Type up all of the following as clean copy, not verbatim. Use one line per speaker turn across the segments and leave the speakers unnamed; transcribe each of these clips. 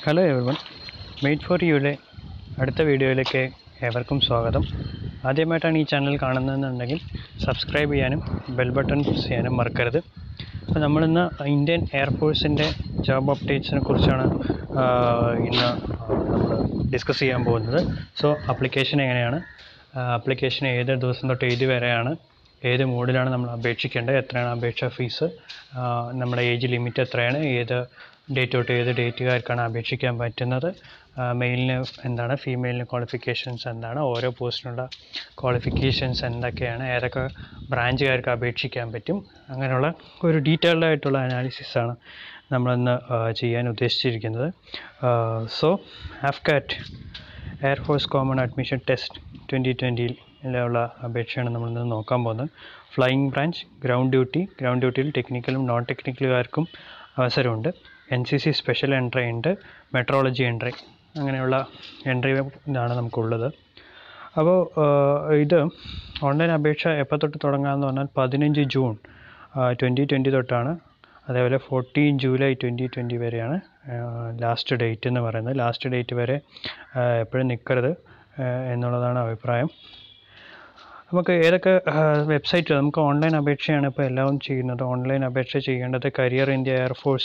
Hello everyone, made for യുയിലെ അടുത്ത വീഡിയോയിലേക്ക് ഏവർക്കും സ്വാഗതം. ആദ്യമായിട്ടാണ് ഈ ചാനൽ കാണുന്നതെന്നുണ്ടെങ്കിൽ സബ്സ്ക്രൈബ് ചെയ്യാനും ബെൽ ബട്ടൺ പ്രസ് ചെയ്യാനും മറക്കരുത്. അപ്പോൾ നമ്മളിന്ന് ഇന്ത്യൻ എയർഫോഴ്സിൻ്റെ ജോബ് അപ്ഡേറ്റ്സിനെ കുറിച്ചാണ് ഇന്ന് നമ്മൾ ഡിസ്കസ് ചെയ്യാൻ പോകുന്നത്. സോ ആപ്ലിക്കേഷൻ എങ്ങനെയാണ്, ആപ്ലിക്കേഷൻ ഏത് ദിവസം തൊട്ട് ഏത് വരെയാണ്, ഏത് മോഡിലാണ് നമ്മൾ അപേക്ഷിക്കേണ്ടത്, എത്രയാണ് അപേക്ഷാ ഫീസ്, നമ്മുടെ ഏജ് ലിമിറ്റ് എത്രയാണ്, ഏത് ഡേറ്റ് തൊട്ട് ഏത് ഡേറ്റുകാർക്കാണ് അപേക്ഷിക്കാൻ പറ്റുന്നത്, മെയിലിന് എന്താണ്, ഫീമെയിലിന് ക്വാളിഫിക്കേഷൻസ് എന്താണ്, ഓരോ പോസ്റ്റിനുള്ള ക്വാളിഫിക്കേഷൻസ് എന്തൊക്കെയാണ്, ഏതൊക്കെ ബ്രാഞ്ചുകാർക്ക് അപേക്ഷിക്കാൻ പറ്റും, അങ്ങനെയുള്ള ഒരു ഡീറ്റെയിൽഡ് ആയിട്ടുള്ള അനാലിസിസാണ് നമ്മളിന്ന് ചെയ്യാൻ ഉദ്ദേശിച്ചിരിക്കുന്നത്. So AFCAT air force common admission test 2020-ലുള്ള അപേക്ഷയാണ് നമ്മളിന്ന് നോക്കാൻ പോകുന്നത്. ഫ്ലൈയിങ് ബ്രാഞ്ച്, ഗ്രൗണ്ട് ഡ്യൂട്ടിയിൽ ടെക്നിക്കലും നോൺ ടെക്നിക്കലുകാർക്കും അവസരമുണ്ട്. NCC സ്പെഷ്യൽ എൻട്രി ഉണ്ട്, മെട്രോളജി എൻട്രി, അങ്ങനെയുള്ള എൻട്രി ഇതാണ് നമുക്കുള്ളത്. അപ്പോൾ ഇത് ഓൺലൈൻ അപേക്ഷ എപ്പോൾ തൊട്ട് തുടങ്ങാമെന്ന് പറഞ്ഞാൽ 15 ജൂൺ 2020 തൊട്ടാണ്. അതേപോലെ 14 ജൂലൈ 2020 വരെയാണ് ലാസ്റ്റ് ഡേറ്റ് എന്ന് പറയുന്നത്. ലാസ്റ്റ് ഡേറ്റ് വരെ എപ്പോഴും നിൽക്കരുത് എന്നുള്ളതാണ് അഭിപ്രായം. നമുക്ക് ഏതൊക്കെ വെബ്സൈറ്റ്, നമുക്ക് ഓൺലൈൻ അപേക്ഷയാണ് ഇപ്പോൾ എല്ലാവരും ചെയ്യുന്നത്. ഓൺലൈൻ അപേക്ഷ ചെയ്യേണ്ടത് കരിയർ ഇന്ത്യ എയർഫോഴ്സ്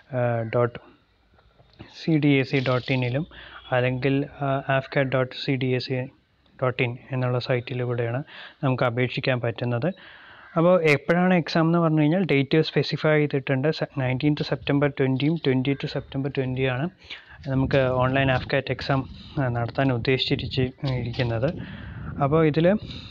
.cdac.in അല്ലെങ്കിൽ afcat.cdac.in എന്നുള്ള സൈറ്റിലൂടെയാണ് നമുക്ക് അപേക്ഷിക്കാൻ പറ്റുന്നത്. അപ്പോൾ എപ്പോഴാണ് എക്സാം എന്ന് പറഞ്ഞു കഴിഞ്ഞാൽ ഡേറ്റ് സ്പെസിഫൈ ചെയ്തിട്ടുണ്ട്. 19th September 20യും 20th September 20യാണ് നമുക്ക് ഓൺലൈൻ ആഫ്കാറ്റ് എക്സാം നടത്താൻ ഉദ്ദേശിച്ചിരിക്കുന്നത്. അപ്പോൾ ഇതിൽ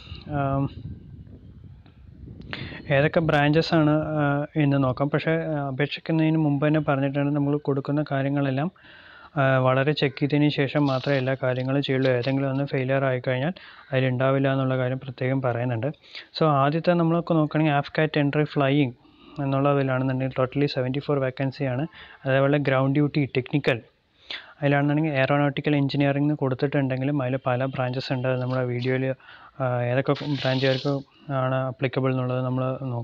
ഏതൊക്കെ ബ്രാഞ്ചസ് ആണ് എന്ന് നോക്കാം. പക്ഷേ അപേക്ഷിക്കുന്നതിന് മുമ്പ് തന്നെ പറഞ്ഞിട്ടുണ്ട്, നമ്മൾ കൊടുക്കുന്ന കാര്യങ്ങളെല്ലാം വളരെ ചെക്ക് ചെയ്തതിന് ശേഷം മാത്രമേ എല്ലാ കാര്യങ്ങളും ചെയ്യുള്ളൂ. ഏതെങ്കിലും ഒന്ന് ഫെയിലിയർ ആയിക്കഴിഞ്ഞാൽ അതിലുണ്ടാവില്ല എന്നുള്ള കാര്യം പ്രത്യേകം പറയുന്നുണ്ട്. സോ ആദ്യത്തെ നമ്മളൊക്കെ നോക്കുകയാണെങ്കിൽ ആഫ്കാറ്റ് എൻട്രി ഫ്ലൈയിങ് എന്നുള്ളതിലാണെന്നുണ്ടെങ്കിൽ ടോട്ടലി 74 വേക്കൻസിയാണ്. അതേപോലെ ഗ്രൗണ്ട് ഡ്യൂട്ടി ടെക്നിക്കൽ അതിലാണെന്നുണ്ടെങ്കിൽ എയറോനോട്ടിക്കൽ എഞ്ചിനീയറിംഗ് കൊടുത്തിട്ടുണ്ടെങ്കിലും അതിൽ പല ബ്രാഞ്ചസ് ഉണ്ട്. നമ്മുടെ വീഡിയോയിൽ ഏതൊക്കെ ബ്രാഞ്ചുകാർക്ക് ആണ് അപ്ലിക്കബിൾ എന്നുള്ളത് നമ്മൾ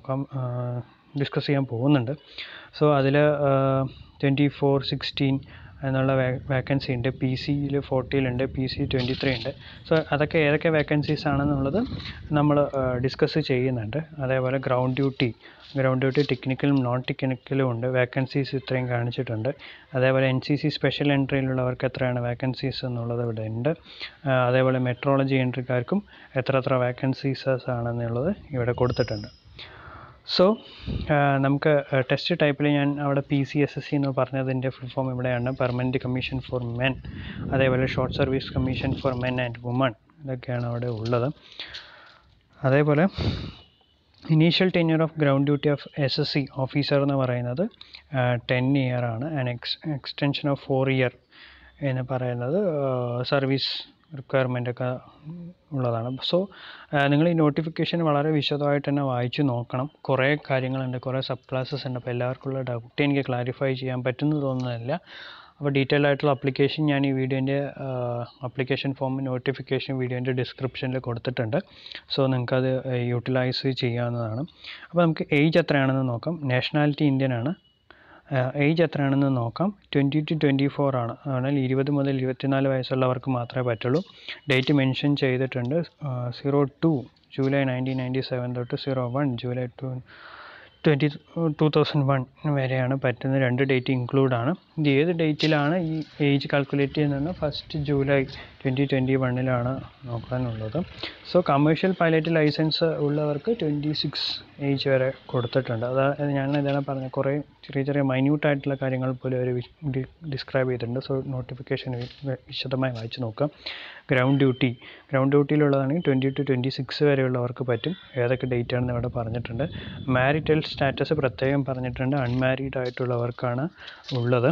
ഡിസ്കസ് ചെയ്യാൻ പോകുന്നുണ്ട്. സോ അതിൽ 24-16 എന്നുള്ള വേക്കൻസി ഉണ്ട്. PC-യിൽ 40 PC 23 ഉണ്ട്. സോ അതൊക്കെ ഏതൊക്കെ വേക്കൻസീസ് ആണെന്നുള്ളത് നമ്മൾ ഡിസ്കസ് ചെയ്യുന്നുണ്ട്. അതേപോലെ ഗ്രൗണ്ട് ഡ്യൂട്ടി ടെക്നിക്കലും നോൺ ടെക്നിക്കലും ഉണ്ട്. വേക്കൻസീസ് ഇത്രയും കാണിച്ചിട്ടുണ്ട്. അതേപോലെ NCC സ്പെഷ്യൽ എൻട്രിയിലുള്ളവർക്ക് എത്രയാണ് വേക്കൻസീസ് എന്നുള്ളത് ഇവിടെ ഉണ്ട്. അതേപോലെ മെട്രോളജി എൻട്രിക്കാർക്കും എത്ര വേക്കൻസീസ് ആണെന്നുള്ളത് ഇവിടെ കൊടുത്തിട്ടുണ്ട്. സോ നമുക്ക് ടെസ്റ്റ് ടൈപ്പിൽ ഞാൻ അവിടെ PCSSC എന്ന് പറഞ്ഞതിൻ്റെ ഫുൾ ഫോം ഇവിടെയാണ്. പെർമനൻറ്റ് കമ്മീഷൻ ഫോർ മെൻ, അതേപോലെ short service commission for men and woman, ഇതൊക്കെയാണ് അവിടെ ഉള്ളത്. അതേപോലെ initial tenure of ground duty of SSC officer എന്ന് പറയുന്നത് 10 year ആണ്. ആൻഡ് എക്സ്റ്റൻഷൻ ഓഫ് 4 year എന്ന് പറയുന്നത് സർവീസ് റിക്വയർമെൻ്റ് ഒക്കെ ഉള്ളതാണ്. സോ നിങ്ങൾ ഈ നോട്ടിഫിക്കേഷൻ വളരെ വിശദമായിട്ട് തന്നെ വായിച്ച് നോക്കണം. കുറേ കാര്യങ്ങളുണ്ട്, കുറേ സബ് ക്ലാസ്സസ് ഉണ്ട്. അപ്പോൾ എല്ലാവർക്കുള്ള ഡൗട്ട് എനിക്ക് ക്ലാരിഫൈ ചെയ്യാൻ പറ്റുമെന്ന് തോന്നുന്നില്ല. അപ്പോൾ ഡീറ്റെയിൽ ആയിട്ടുള്ള അപ്ലിക്കേഷൻ ഞാൻ ഈ വീഡിയോൻ്റെ അപ്ലിക്കേഷൻ ഫോം നോട്ടിഫിക്കേഷൻ വീഡിയോൻ്റെ ഡിസ്ക്രിപ്ഷനിൽ കൊടുത്തിട്ടുണ്ട്. സോ നിങ്ങൾക്കത് യൂട്ടിലൈസ് ചെയ്യാവുന്നതാണ്. അപ്പോൾ നമുക്ക് ഏജ് എത്രയാണെന്ന് നോക്കാം. നാഷണാലിറ്റി ഇന്ത്യൻ ആണ്. ഏജ് എത്രയാണെന്ന് നോക്കാം. 20 to 24 ആണ്. അതിനാൽ 20 മുതൽ 24 വയസ്സുള്ളവർക്ക് മാത്രമേ പറ്റുള്ളൂ. ഡേറ്റ് മെൻഷൻ ചെയ്തിട്ടുണ്ട്. 02 ജൂലൈ 1997 തൊട്ട് 01 ജൂലൈ 2001 വരെയാണ് പറ്റുന്നത്. 2 ഡേറ്റ് ഇൻക്ലൂഡ് ആണ്. ഇത് ഏത് ഡേറ്റിലാണ് ഈ ഏജ് കാൽക്കുലേറ്റ് ചെയ്യുന്നതെന്ന് 1 ജൂലൈ 2021 നോക്കാനുള്ളത്. സോ കമേഴ്ഷ്യൽ പൈലറ്റ് ലൈസൻസ് ഉള്ളവർക്ക് 26 ഏജ് വരെ കൊടുത്തിട്ടുണ്ട്. ഞാൻ ഇതാണ് പറഞ്ഞത്, കുറേ ചെറിയ മൈന്യൂട്ടായിട്ടുള്ള കാര്യങ്ങൾ പോലും അവർ ഡിസ്ക്രൈബ് ചെയ്തിട്ടുണ്ട്. സോ നോട്ടിഫിക്കേഷൻ വിശദമായി വായിച്ച് നോക്കാം. ഗ്രൗണ്ട് ഡ്യൂട്ടിയിലുള്ളതാണെങ്കിൽ 20 to 26 വരെയുള്ളവർക്ക് പറ്റും. ഏതൊക്കെ ഡേറ്റ് ആണെന്ന് ഇവിടെ പറഞ്ഞിട്ടുണ്ട്. മാരിറ്റൽ സ്റ്റാറ്റസ് പ്രത്യേകം പറഞ്ഞിട്ടുണ്ട്. അൺമാരീഡ് ആയിട്ടുള്ളവർക്കാണ് ഉള്ളത്.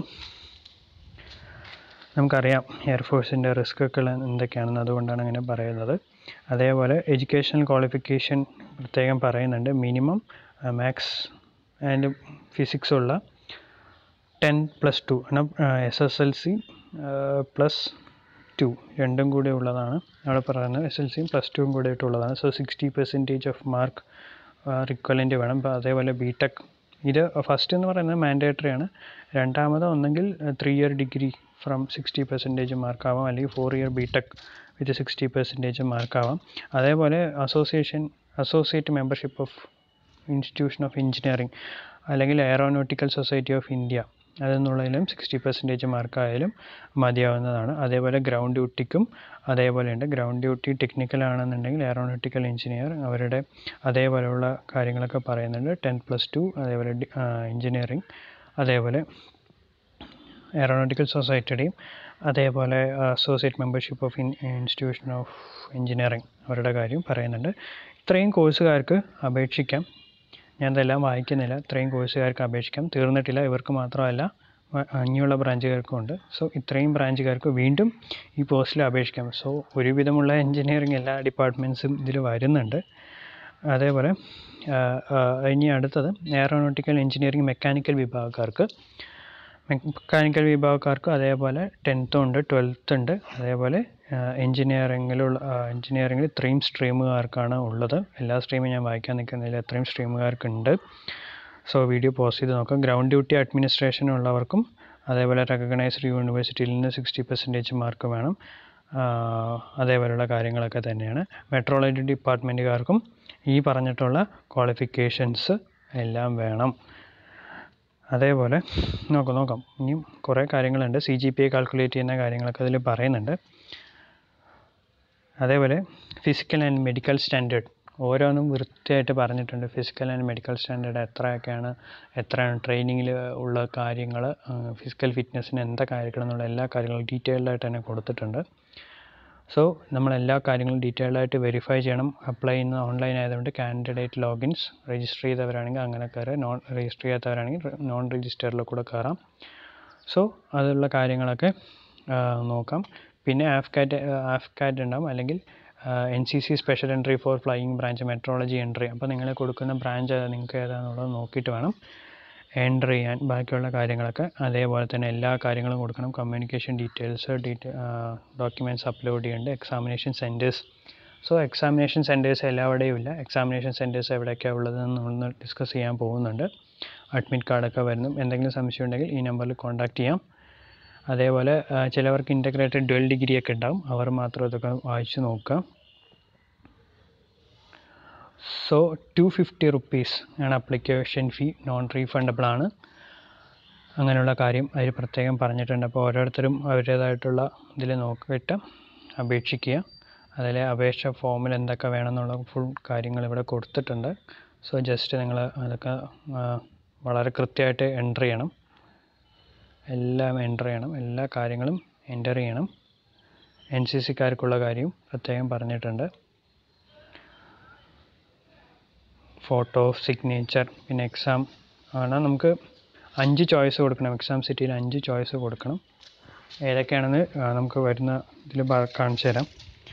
നമുക്കറിയാം എയർഫോഴ്സിൻ്റെ റിസ്ക്കൊക്കെ എന്തൊക്കെയാണെന്ന്, അതുകൊണ്ടാണ് അങ്ങനെ പറയുന്നത്. അതേപോലെ എഡ്യൂക്കേഷണൽ ക്വാളിഫിക്കേഷൻ പ്രത്യേകം പറയുന്നുണ്ട്. മിനിമം മാത്സ് ആൻഡ് ഫിസിക്സ് ഉള്ള 10+2 SSLC +2 രണ്ടും കൂടി ഉള്ളതാണ് അവിടെ പറയുന്നത്. SSLCയും +2 കൂടി ആയിട്ടുള്ളതാണ്. സോ 60% ഓഫ് മാർക്ക് റിക്വലൻ്റ് വേണം. അതേപോലെ BTech ഇത് ഫസ്റ്റ് എന്ന് പറയുന്നത് മാൻഡേറ്ററി ആണ്. രണ്ടാമത് ഒന്നെങ്കിൽ 3 year ഡിഗ്രി ഫ്രം 60% മാർക്കാവാം, അല്ലെങ്കിൽ 4 ഇയർ BTech വിത്ത് 60% മാർക്കാവാം. അതേപോലെ associate membership of institution of engineering അല്ലെങ്കിൽ എയറോനോട്ടിക്കൽ സൊസൈറ്റി ഓഫ് ഇന്ത്യ അതെന്നുള്ളതിലും 60% മാർക്കായാലും മതിയാവുന്നതാണ്. അതേപോലെ ഗ്രൗണ്ട് ഡ്യൂട്ടിക്കും അതേപോലെയുണ്ട്. ഗ്രൗണ്ട് ഡ്യൂട്ടി ടെക്നിക്കൽ ആണെന്നുണ്ടെങ്കിൽ എയറോനോട്ടിക്കൽ എഞ്ചിനീയർ അവരുടെ അതേപോലെയുള്ള കാര്യങ്ങളൊക്കെ പറയുന്നുണ്ട്. 10+2 അതേപോലെ എഞ്ചിനീയറിംഗ്, അതേപോലെ എയറോനോട്ടിക്കൽ സൊസൈറ്റിയുടെയും അതേപോലെ associate membership of institution of engineering അവരുടെ കാര്യം പറയുന്നുണ്ട്. ഇത്രയും കോഴ്സുകാർക്ക് അപേക്ഷിക്കാം. ഞാനതെല്ലാം വായിക്കുന്നില്ല. ഇത്രയും കോഴ്സുകാർക്ക് അപേക്ഷിക്കാം. തീർന്നിട്ടില്ല. ഇവർക്ക് മാത്രമല്ല, ഇനിയുള്ള ബ്രാഞ്ചുകാർക്കും ഉണ്ട്. സോ ഇത്രയും ബ്രാഞ്ചുകാർക്ക് വീണ്ടും ഈ പോസ്റ്റിൽ അപേക്ഷിക്കാം. സോ ഒരുവിധമുള്ള എഞ്ചിനീയറിംഗ് എല്ലാ ഡിപ്പാർട്ട്മെൻറ്റ്സും ഇതിൽ വരുന്നുണ്ട്. അതേപോലെ ഇനി അടുത്തത് എയറോനോട്ടിക്കൽ എഞ്ചിനീയറിംഗ് മെക്കാനിക്കൽ വിഭാഗക്കാർക്ക് അതേപോലെ 10th ഉണ്ട്, 12th ഉണ്ട്. അതേപോലെ എഞ്ചിനീയറിംഗിൽ ഇത്രയും സ്ട്രീമുകാർക്കാണ് ഉള്ളത്. എല്ലാ സ്ട്രീമും ഞാൻ വായിക്കാൻ നിൽക്കുന്നില്ല, എത്രയും സ്ട്രീമുകാർക്കുണ്ട്. സോ വീഡിയോ പോസ് ചെയ്ത് നോക്കാം. ഗ്രൗണ്ട് ഡ്യൂട്ടി അഡ്മിനിസ്ട്രേഷൻ ഉള്ളവർക്കും അതേപോലെ റെക്കഗ്നൈസ്ഡ് യൂണിവേഴ്സിറ്റിയിൽ നിന്ന് 60% മാർക്ക് വേണം. അതേപോലെയുള്ള കാര്യങ്ങളൊക്കെ തന്നെയാണ്. മെട്രോളജി ഡിപ്പാർട്ട്മെൻറ്റുകാർക്കും ഈ പറഞ്ഞിട്ടുള്ള ക്വാളിഫിക്കേഷൻസ് എല്ലാം വേണം. അതേപോലെ നോക്കാം ഇനിയും കുറേ കാര്യങ്ങളുണ്ട്. CGPA കാൽക്കുലേറ്റ് ചെയ്യുന്ന കാര്യങ്ങളൊക്കെ അതിൽ പറയുന്നുണ്ട്. അതേപോലെ ഫിസിക്കൽ ആൻഡ് മെഡിക്കൽ സ്റ്റാൻഡേർഡ് ഓരോന്നും വൃത്തിയായിട്ട് പറഞ്ഞിട്ടുണ്ട്. ഫിസിക്കൽ ആൻഡ് മെഡിക്കൽ സ്റ്റാൻഡേർഡ് എത്രയാണ് ട്രെയിനിങ്ങിൽ ഉള്ള കാര്യങ്ങൾ, ഫിസിക്കൽ ഫിറ്റ്നസ്സിന് എന്തൊക്കെ എന്നുള്ള എല്ലാ കാര്യങ്ങളും ഡീറ്റെയിൽഡായിട്ട് തന്നെ കൊടുത്തിട്ടുണ്ട്. സോ നമ്മളെല്ലാ കാര്യങ്ങളും ഡീറ്റെയിൽഡായിട്ട് വെരിഫൈ ചെയ്യണം. അപ്ലൈ ചെയ്യുന്ന ഓൺലൈൻ ആയതുകൊണ്ട് കാൻഡിഡേറ്റ് ലോഗിൻസ് രജിസ്റ്റർ ചെയ്തവരാണെങ്കിൽ അങ്ങനെ കയറുക, രജിസ്റ്റർ ചെയ്യാത്തവരാണെങ്കിൽ നോൺ രജിസ്റ്ററിൽ കൂടെ കയറാം. സോ അതുള്ള കാര്യങ്ങളൊക്കെ നോക്കാം. പിന്നെ ആഫ്കാറ്റ് ഉണ്ടാവും, അല്ലെങ്കിൽ NCC special entry for flying branch meteorology entry. അപ്പോൾ നിങ്ങൾ കൊടുക്കുന്ന ബ്രാഞ്ച് നിങ്ങൾക്ക് ഏതാണെന്നുള്ളത് നോക്കിയിട്ട് വേണം എൻ്റർ ചെയ്യാൻ. ബാക്കിയുള്ള കാര്യങ്ങളൊക്കെ അതേപോലെ തന്നെ എല്ലാ കാര്യങ്ങളും കൊടുക്കണം. കമ്മ്യൂണിക്കേഷൻ ഡീറ്റെയിൽസ്, ഡോക്യുമെൻറ്റ്സ് അപ്ലോഡ് ചെയ്യേണ്ടത്. Examination centres. So examination centres എല്ലാവിടെയും ഇല്ല. എക്സാമിനേഷൻ സെൻറ്റേഴ്സ് എവിടെയൊക്കെയാണ് ഉള്ളതെന്ന് നമ്മളൊന്ന് ഡിസ്കസ് ചെയ്യാൻ പോകുന്നുണ്ട്. അഡ്മിറ്റ് കാർഡൊക്കെ വരുന്നു. എന്തെങ്കിലും സംശയം ഉണ്ടെങ്കിൽ ഈ നമ്പറിൽ കോൺടാക്റ്റ് ചെയ്യാം. അതേപോലെ ചിലവർക്ക് ഇൻ്റഗ്രേറ്റഡ് ഡ്വൽ ഡിഗ്രി ഒക്കെ ഉണ്ടാവും. അവർ മാത്രം ഇതൊക്കെ വായിച്ച് നോക്കുക. സോ 250 റുപ്പീസ് ആണ് അപ്ലിക്കേഷൻ ഫീ, നോൺ റീഫണ്ടബിൾ ആണ്. അങ്ങനെയുള്ള കാര്യം അതിൽ പ്രത്യേകം പറഞ്ഞിട്ടുണ്ട്. അപ്പോൾ ഓരോരുത്തരും അവരുടേതായിട്ടുള്ള ഇതിൽ നോക്കിയിട്ട് അപേക്ഷിക്കുക. അതിൽ അപേക്ഷ ഫോമിൽ എന്തൊക്കെ വേണമെന്നുള്ള ഫുൾ കാര്യങ്ങൾ ഇവിടെ കൊടുത്തിട്ടുണ്ട്. സോ ജസ്റ്റ് നിങ്ങൾ അതൊക്കെ വളരെ കൃത്യമായിട്ട് എൻ്റർ ചെയ്യണം. എല്ലാം എൻ്റർ ചെയ്യണം. എല്ലാ കാര്യങ്ങളും എൻ്റർ ചെയ്യണം. NCCക്കാർക്കുള്ള കാര്യം പ്രത്യേകം പറഞ്ഞിട്ടുണ്ട്. ഫോട്ടോ, സിഗ്നേച്ചർ, പിന്നെ എക്സാം ആണ്. നമുക്ക് 5 ചോയ്സ് കൊടുക്കണം. എക്സാം സിറ്റിയിൽ 5 ചോയ്സ് കൊടുക്കണം. ഏതൊക്കെയാണെന്ന് നമുക്ക് വരുന്ന ഇതിൽ കാണിച്ചു തരാം.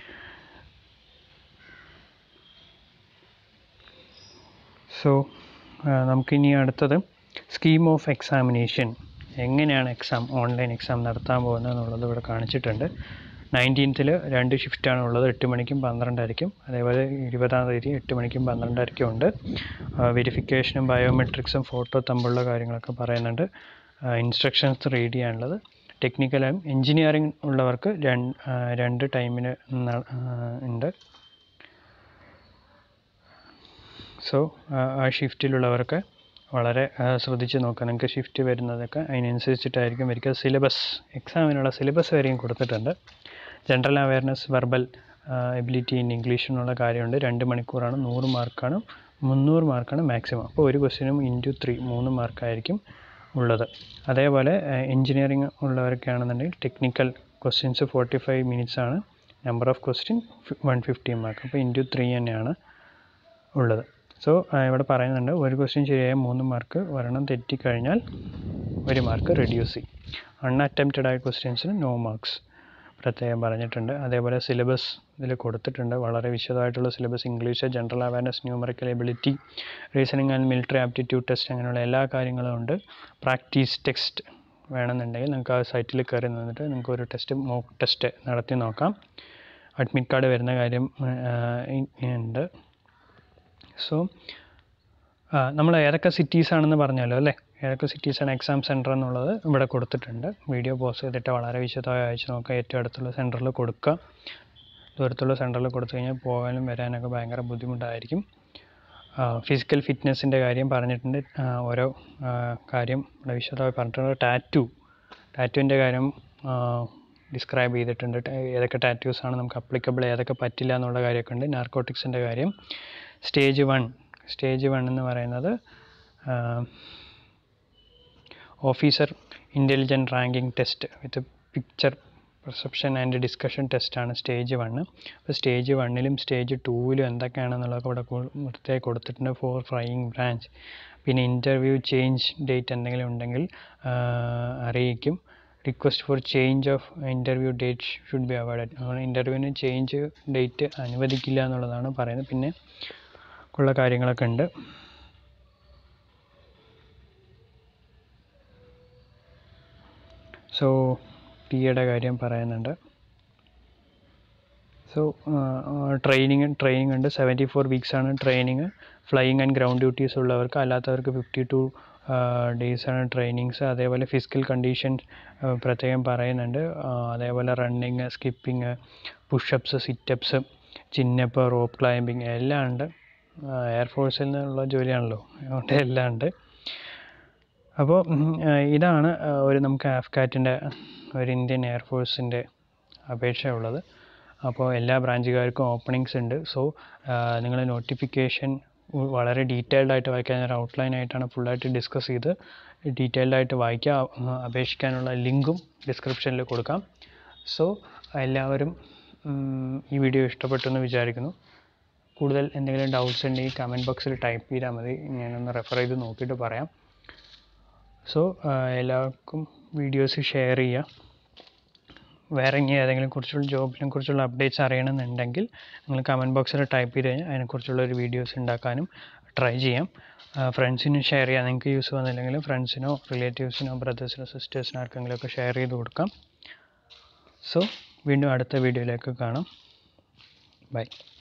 സോ നമുക്കിനി അടുത്തത് സ്കീം ഓഫ് എക്സാമിനേഷൻ, എങ്ങനെയാണ് ഓൺലൈൻ എക്സാം നടത്താൻ പോകുന്നത് എന്നുള്ളത് ഇവിടെ കാണിച്ചിട്ടുണ്ട്. 19th 2 ഷിഫ്റ്റാണ് ഉള്ളത്. 8 മണിക്കും 12 അതേപോലെ 20-ാം തീയതി 8 മണിക്കും 12 ഉണ്ട്. വെരിഫിക്കേഷനും ബയോമെട്രിക്സും ഫോട്ടോ തമ്മിലുള്ള കാര്യങ്ങളൊക്കെ പറയുന്നുണ്ട്. ഇൻസ്ട്രക്ഷൻസ് റീഡ് ചെയ്യാനുള്ളത്. ടെക്നിക്കൽ എഞ്ചിനീയറിംഗ് ഉള്ളവർക്ക് 2 ടൈമിന് ഉണ്ട്. സോ ആ ഷിഫ്റ്റിലുള്ളവർക്ക് വളരെ ശ്രദ്ധിച്ച് നോക്കുക. നിങ്ങൾക്ക് ഷിഫ്റ്റ് വരുന്നതൊക്കെ അതിനനുസരിച്ചിട്ടായിരിക്കും വരിക. എക്സാമിനുള്ള സിലബസ് വരെയും കൊടുത്തിട്ടുണ്ട്. General awareness, verbal ability in English എന്നുള്ള കാര്യമുണ്ട്. 2 മണിക്കൂറാണ്, 100 മാർക്കാണ്, 300 മാർക്കാണ് മാക്സിമം. അപ്പോൾ ഒരു ക്വസ്റ്റ്യനും ഇൻറ്റു 3 മാർക്കായിരിക്കും ഉള്ളത്. അതേപോലെ എഞ്ചിനീയറിംഗ് ഉള്ളവരൊക്കെയാണെന്നുണ്ടെങ്കിൽ ടെക്നിക്കൽ ക്വസ്റ്റ്യൻസ് 45 മിനിറ്റ്സ് ആണ്. Number of question 150 mark. അപ്പോൾ ഇൻറ്റു 3 തന്നെയാണ് ഉള്ളത്. സോ ഇവിടെ പറയുന്നുണ്ട്, ഒരു ക്വസ്റ്റ്യൻ ശരിയായ 3 മാർക്ക്, ഒരെണ്ണം തെറ്റിക്കഴിഞ്ഞാൽ 1 മാർക്ക് റെഡ്യൂസ് ചെയ്യും. അൺഅറ്റംപ്റ്റഡ് ആയ ക്വസ്റ്റ്യൻസിന് നോ മാർക്സ് പ്രത്യേകം പറഞ്ഞിട്ടുണ്ട്. അതേപോലെ സിലബസ് ഇതിൽ കൊടുത്തിട്ടുണ്ട്, വളരെ വിശദമായിട്ടുള്ള syllabus. English, general awareness, numerical ability, reasoning and military aptitude test, അങ്ങനെയുള്ള എല്ലാ കാര്യങ്ങളും ഉണ്ട്. പ്രാക്ടീസ് ടെക്സ്റ്റ് വേണമെന്നുണ്ടെങ്കിൽ നിങ്ങൾക്ക് ആ സൈറ്റിൽ കയറി നിന്നിട്ട് നിങ്ങൾക്ക് ഒരു മോക്ക് ടെസ്റ്റ് നടത്തി നോക്കാം. അഡ്മിറ്റ് കാർഡ് വരുന്ന കാര്യം ഉണ്ട്. സോ നമ്മൾ ഏതൊക്കെ സിറ്റീസാണെന്ന് പറഞ്ഞല്ലോ അല്ലേ. ഏതൊക്കെ സിറ്റീസാണ് എക്സാം സെൻറ്റർ എന്നുള്ളത് ഇവിടെ കൊടുത്തിട്ടുണ്ട്. വീഡിയോ പോസ് ചെയ്തിട്ട് വളരെ വിശദമായി അയച്ചു നോക്കുക. ഏറ്റവും അടുത്തുള്ള സെൻറ്ററിൽ കൊടുക്കുക. ദൂരത്തുള്ള സെൻറ്ററിൽ കൊടുത്തു കഴിഞ്ഞാൽ പോകാനും വരാനൊക്കെ ഭയങ്കര ബുദ്ധിമുട്ടായിരിക്കും. ഫിസിക്കൽ ഫിറ്റ്നസ്സിൻ്റെ കാര്യം പറഞ്ഞിട്ടുണ്ട്. ഓരോ കാര്യം ഇവിടെ വിശദമായി പറഞ്ഞിട്ടുണ്ട്. ടാറ്റുവിൻ്റെ കാര്യം ഡിസ്ക്രൈബ് ചെയ്തിട്ടുണ്ട്. ഏതൊക്കെ ടാറ്റൂസാണ് നമുക്ക് അപ്ലിക്കബിൾ, ഏതൊക്കെ പറ്റില്ല എന്നുള്ള കാര്യമൊക്കെ ഉണ്ട്. നാർക്കോട്ടിക്സിൻ്റെ കാര്യം. സ്റ്റേജ് 1 എന്ന് പറയുന്നത് officer intelligent ranking test with picture perception and discussion ടെസ്റ്റാണ് സ്റ്റേജ് 1. അപ്പോൾ സ്റ്റേജ് 1ലും സ്റ്റേജ് 2ലും എന്തൊക്കെയാണെന്നുള്ളതൊക്കെ ഇവിടെ വൃത്തിയായി കൊടുത്തിട്ടുണ്ട്. For flying branch. പിന്നെ ഇൻ്റർവ്യൂ ചേഞ്ച് ഡേറ്റ് എന്തെങ്കിലും ഉണ്ടെങ്കിൽ അറിയിക്കും. Request for change of interview date should be avoided. ഇൻ്റർവ്യൂവിന് ചേഞ്ച് ഡേറ്റ് അനുവദിക്കില്ല എന്നുള്ളതാണ് പറയുന്നത്. പിന്നെ ഉള്ള കാര്യങ്ങളൊക്കെ ഉണ്ട്. സോ ടിയുടെ കാര്യം പറയുന്നുണ്ട്. സോ ട്രെയിനിങ് ഉണ്ട്. 74 വീക്സാണ് training. Flying and ground duties ഉള്ളവർക്ക്, അല്ലാത്തവർക്ക് 52 ഡേയ്സാണ് ട്രെയിനിങ്സ്. അതേപോലെ ഫിസിക്കൽ കണ്ടീഷൻ പ്രത്യേകം പറയുന്നുണ്ട്. അതേപോലെ running, skipping, pushups, situps, chinup, rope climbing എല്ലാം ഉണ്ട്. എയർഫോഴ്സിൽ നിന്നുള്ള ജോലിയാണല്ലോ, അതുകൊണ്ട് എല്ലാം ഉണ്ട്. അപ്പോൾ ഇതാണ് നമുക്ക് ആഫ്കാറ്റിൻ്റെ ഒരു ഇന്ത്യൻ എയർഫോഴ്സിൻ്റെ അപേക്ഷ ഉള്ളത്. അപ്പോൾ എല്ലാ ബ്രാഞ്ചുകാർക്കും ഓപ്പണിങ്സ് ഉണ്ട്. സോ നിങ്ങൾ നോട്ടിഫിക്കേഷൻ വളരെ ഡീറ്റെയിൽഡ് ആയിട്ട് വായിക്കാൻ, ഒരു ഔട്ട്ലൈൻ ആയിട്ടാണ് ഫുള്ളായിട്ട് ഡിസ്കസ് ചെയ്ത് ഡീറ്റെയിൽഡ് ആയിട്ട് വായിക്കുക. അപേക്ഷിക്കാനുള്ള ലിങ്കും ഡിസ്ക്രിപ്ഷനിൽ കൊടുക്കാം. സോ എല്ലാവരും ഈ വീഡിയോ ഇഷ്ടപ്പെട്ടെന്ന് വിചാരിക്കുന്നു. കൂടുതൽ എന്തെങ്കിലും ഡൗട്ട്സ് ഉണ്ടെങ്കിൽ കമൻറ്റ് ബോക്സിൽ ടൈപ്പ് ചെയ്താൽ മതി, ഞാനൊന്ന് റെഫർ ചെയ്ത് നോക്കിയിട്ട് പറയാം. സോ എല്ലാവർക്കും വീഡിയോസ് ഷെയർ ചെയ്യുക. വേറെ ഇനി ഏതെങ്കിലും ജോബിനെ കുറിച്ചുള്ള അപ്ഡേറ്റ്സ് അറിയണമെന്നുണ്ടെങ്കിൽ നിങ്ങൾ കമൻറ്റ് ബോക്സിൽ ടൈപ്പ് ചെയ്ത് കഴിഞ്ഞാൽ അതിനെക്കുറിച്ചുള്ളൊരു വീഡിയോസ് ഉണ്ടാക്കാനും ട്രൈ ചെയ്യാം. ഫ്രണ്ട്സിനും ഷെയർ ചെയ്യാം. നിങ്ങൾക്ക് യൂസ് വന്നില്ലെങ്കിൽ ഫ്രണ്ട്സിനോ റിലേറ്റീവ്സിനോ ബ്രദേഴ്സിനോ സിസ്റ്റേഴ്സിനോ ആർക്കെങ്കിലുമൊക്കെ ഷെയർ ചെയ്ത് കൊടുക്കാം. സോ വീണ്ടും അടുത്ത വീഡിയോയിലേക്ക് കാണാം. ബൈ.